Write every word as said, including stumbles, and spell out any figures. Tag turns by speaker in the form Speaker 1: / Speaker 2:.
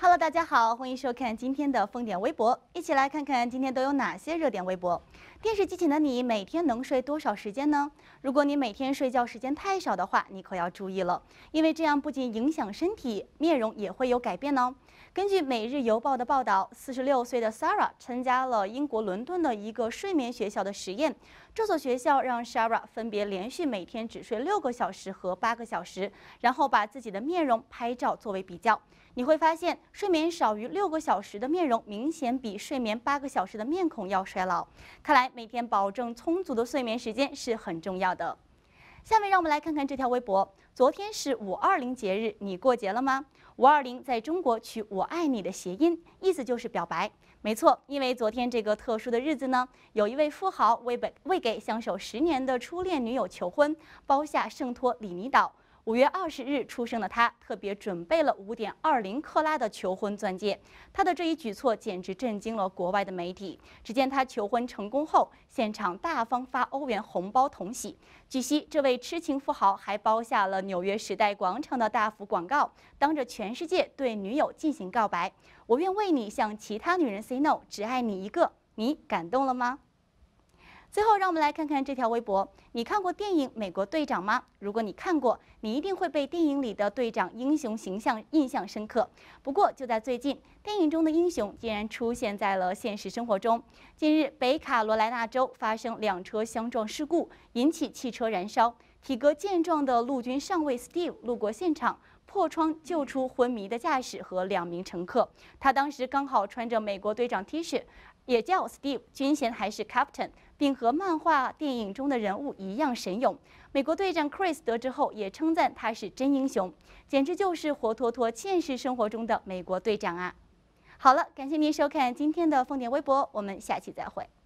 Speaker 1: Hello， 大家好，欢迎收看今天的风点微博，一起来看看今天都有哪些热点微博。电视机前的你每天能睡多少时间呢？如果你每天睡觉时间太少的话，你可要注意了，因为这样不仅影响身体，面容也会有改变呢。根据《每日邮报》的报道，四十六岁的 Sarah 参加了英国伦敦的一个睡眠学校的实验。这所学校让 Sarah 分别连续每天只睡六个小时和八个小时，然后把自己的面容拍照作为比较。你会发现，睡眠少于六个小时的面容明显比睡眠八个小时的面孔要衰老。看来每天保证充足的睡眠时间是很重要的。下面让我们来看看这条微博。昨天是五二零节日，你过节了吗？五二零在中国取我爱你的谐音，意思就是表白。没错，因为昨天这个特殊的日子呢，有一位富豪为本为给相守十年的初恋女友求婚，包下圣托里尼岛。五月二十日出生的他，特别准备了五点二零克拉的求婚钻戒。他的这一举措简直震惊了国外的媒体。只见他求婚成功后，现场大方发欧元红包同喜。据悉，这位痴情富豪还包下了纽约时代广场的大幅广告，当着全世界对女友进行告白：“我愿为你向其他女人 say no， 只爱你一个。”你感动了吗？最后，让我们来看看这条微博。你看过电影《美国队长》吗？如果你看过，你一定会被电影里的队长英雄形象印象深刻。不过，就在最近，电影中的英雄竟然出现在了现实生活中。近日，北卡罗来纳州发生两车相撞事故，引起汽车燃烧。体格健壮的陆军上尉 Steve 路过现场，破窗救出昏迷的驾驶和两名乘客。他当时刚好穿着美国队长 T 恤。也叫 Steve， 军衔还是 Captain， 并和漫画电影中的人物一样神勇。美国队长 Chris 得知后也称赞他是真英雄，简直就是活脱脱现实生活中的美国队长啊！好了，感谢您收看今天的风点微博，我们下期再会。